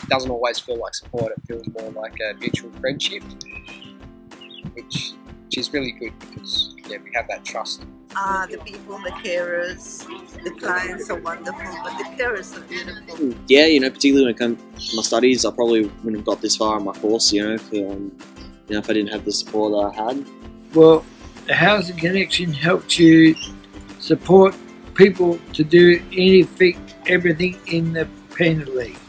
doesn't always feel like support. It feels more like a mutual friendship, which is really good because yeah, we have that trust. The people, the carers, the clients are wonderful, but the carers are beautiful. Yeah, you know, particularly when it comes to my studies, I probably wouldn't have got this far in my course, you know, if I didn't have the support that I had. Well, the Housing Connection helps you support people to do everything independently.